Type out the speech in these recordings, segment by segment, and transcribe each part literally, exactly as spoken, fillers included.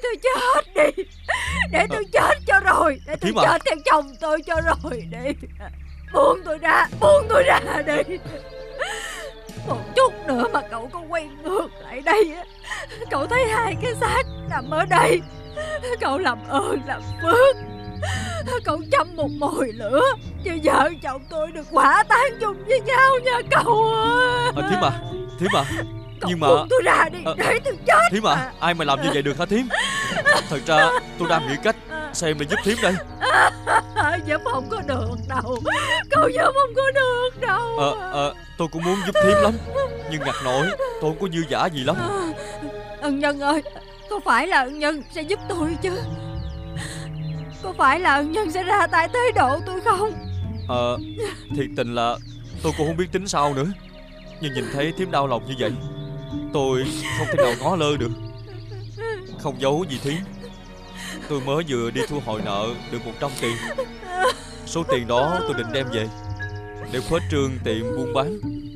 tôi chết đi. Để tôi chết cho rồi. Để tôi chết theo chồng tôi cho rồi đi. Buông tôi ra. Buông tôi ra đi. Một chút nữa mà cậu có quay ngược lại đây á, cậu thấy hai cái xác nằm ở đây, cậu làm ơn làm phước, cậu châm một mồi lửa cho vợ chồng tôi được hỏa táng chung với nhau nha cậu ơi. À, Thím à, Thím à, cậu nhưng mà buông tôi ra đi, à, để tôi chết. Thím à, à, ai mà làm như vậy được hả Thím? Thật ra tôi đang nghĩ cách xem để giúp Thím đây. À, giúp không có được đâu. Cậu giúp không có được đâu. Ờ, ờ, tôi cũng muốn giúp Thím lắm, nhưng ngặt nổi tôi không có dư dả gì lắm. À, ân nhân ơi, có phải là ân nhân sẽ giúp tôi chứ? Có phải là ân nhân sẽ ra tay tế độ tôi không? Ờ, thiệt tình là tôi cũng không biết tính sao nữa. Nhưng nhìn thấy Thím đau lòng như vậy, tôi không thể nào ngó lơ được. Không giấu gì Thím, tôi mới vừa đi thu hồi nợ được một trăm tiền. Số tiền đó tôi định đem về để khuếch trương tiệm buôn bán.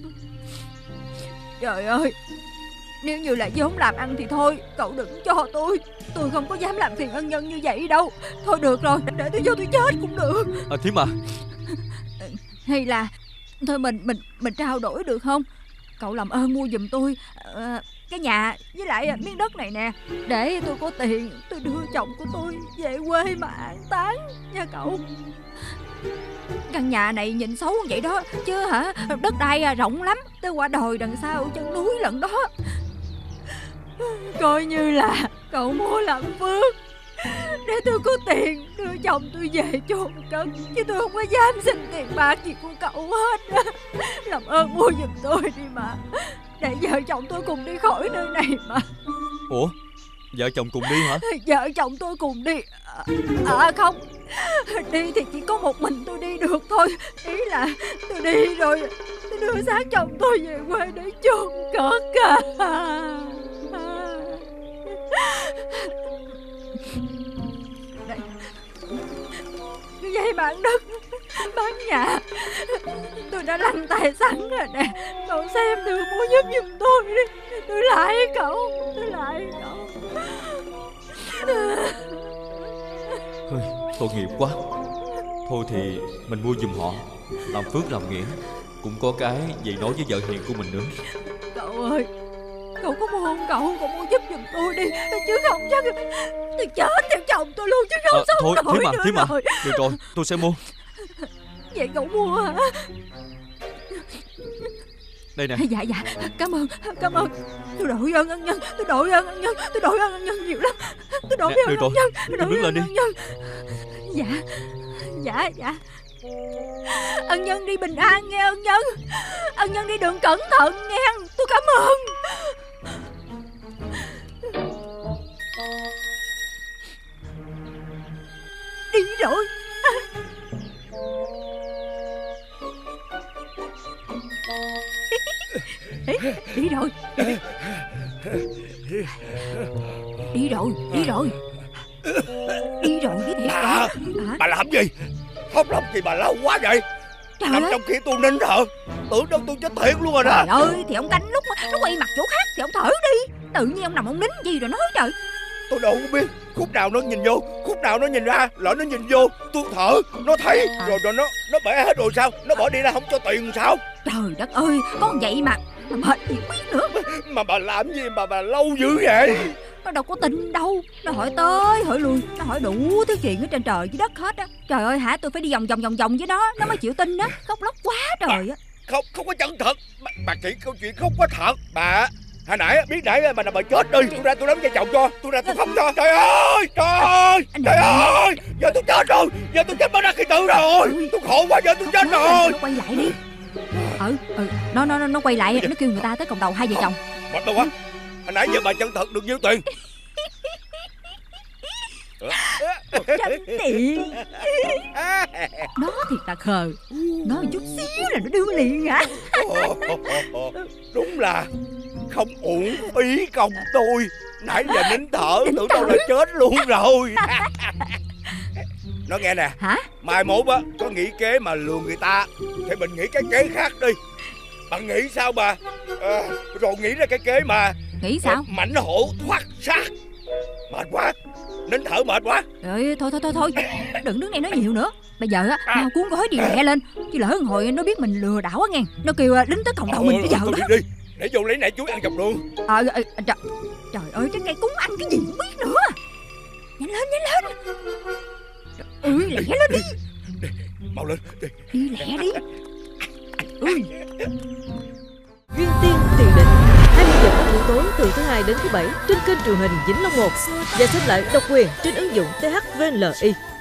Trời ơi, nếu như là vốn làm ăn thì thôi, cậu đừng cho tôi. Tôi không có dám làm phiền ân nhân như vậy đâu. Thôi được rồi, để tôi vô tôi chết cũng được. À, Thím à, hay là thôi mình mình mình trao đổi được không? Cậu làm ơn mua giùm tôi uh, cái nhà với lại miếng đất này nè, để tôi có tiền tôi đưa chồng của tôi về quê mà an táng nha cậu. Căn nhà này nhìn xấu vậy đó chứ hả, đất đai rộng lắm, tới qua đồi đằng sau chân núi lận đó. Coi như là cậu mua làm phước, để tôi có tiền đưa chồng tôi về chôn cất, chứ tôi không có dám xin tiền bạc gì của cậu hết. Làm ơn mua giùm tôi đi mà, để vợ chồng tôi cùng đi khỏi nơi này mà. Ủa, vợ chồng cùng đi hả? Vợ chồng tôi cùng đi. À, à không, đi thì chỉ có một mình tôi đi được thôi. Ý là tôi đi rồi tôi đưa xác chồng tôi về quê để chôn cất. À. Đây, vậy bán đất, bán nhà, tôi đã lăn tay sẵn rồi nè. Cậu xem thử mua giúp giùm tôi đi. Tôi lại cậu, tôi lại cậu. Hơi, tội nghiệp quá. Thôi thì mình mua giùm họ, làm phước làm nghĩa, cũng có cái vậy nói với vợ hiền của mình nữa. Cậu ơi, cậu có mua không cậu? Cậu mua giúp giùm tôi đi, chứ không chắc tôi chết theo chồng tôi luôn chứ không à, sống thôi, nổi Thím à, nữa Thím à, rồi. được rồi, tôi sẽ mua. Vậy cậu mua hả? Đây nè. Dạ dạ, cảm ơn, cảm ơn. Tôi đội ơn ân nhân, tôi đội ơn ân nhân, tôi đội ơn ân nhân nhiều lắm. Tôi đội ơn ân nhân, tôi đội ơn ân nhân. Dạ, dạ, dạ. Ân nhân đi bình an nghe ân nhân. Ân nhân đi đường cẩn thận nghe. Tôi cảm ơn. Đi rồi. Đi rồi. Đi rồi, đi rồi. Đi rồi, đi thiệt à, rồi. Bà làm gì? Khóc lóc gì bà lâu quá vậy? Trời nằm ơi, trong kia tôi nín thở, tưởng đâu tôi chết thiệt luôn rồi đó. trời ơi, thì ông canh lúc nó quay mặt chỗ khác thì ông thở đi. Tự nhiên ông nằm ông nín gì rồi nói trời. Tôi đâu có biết khúc nào nó nhìn vô, khúc nào nó nhìn ra. Lỡ nó nhìn vô tôi thở, nó thấy à. rồi rồi nó nó bể hết rồi sao? Nó bỏ đi ra không cho tiền sao? Trời đất ơi, có vậy mà mà mệt gì biết nữa. Mà bà làm gì mà bà lâu dữ vậy? Nó đâu có tin đâu. Nó hỏi tới hỏi lui, nó hỏi đủ thứ chuyện ở trên trời dưới đất hết á. Trời ơi hả, tôi phải đi vòng vòng vòng vòng với nó nó mới chịu tin đó. Khóc lóc quá trời á. Không, không có chân thật. Bà, bà kỹ câu chuyện không có thật. Bà hồi nãy biết nãy bà là bà chết đi. Tôi ra tôi nắm vai chồng cho, tôi ra tôi khóc cho. Trời ơi, trời ơi, trời ơi, giờ tôi chết rồi, giờ tôi chết mất ra khi tử rồi. Tôi khổ quá, giờ tôi chết rồi. Nó quay lại đi. Ừ, ừ, nó nó nó quay lại, nó kêu người ta tới cộng đầu hai vợ chồng. Mất đâu quá. Hồi nãy giờ bà chân thật được nhiêu tiền? Một trăm tiền. Nó thiệt là khờ. Nó một chút xíu là nó đưa liền hả? Đúng là không uổng phí công tôi. Nãy giờ nín thở, tưởng đâu là chết luôn rồi. Nói nghe nè. Hả? Mai mốt á có nghĩ kế mà lừa người ta thì mình nghĩ cái kế khác đi. Bạn nghĩ sao bà? À, rồi nghĩ ra cái kế mà nghĩ sao? Mãnh hổ thoát xác. Mệt quá. nín thở mệt quá. Trời, thôi thôi thôi thôi, đừng đứng đây nói nhiều nữa. Bây giờ á, mau cuốn gói đi lẹ lên, chứ lỡ hồi nó biết mình lừa đảo á nghe, nó kêu lính tới còng đầu mình bây giờ đó. Đi đi, để vô lấy nãy chuối ăn dọc đường. À, à, trời, trời ơi, cái cây cúng ăn cái gì không biết nữa. Nhanh lên, nhanh lên. Ừ, lẹ lên đi. Mau lên. Đi lẹ đi. Ừ. Duyên Tiên Tiền Định, hai mươi giờ các buổi tối từ thứ hai đến thứ bảy trên kênh truyền hình Vĩnh Long một và xem lại độc quyền trên ứng dụng tê hát vê en lờ i.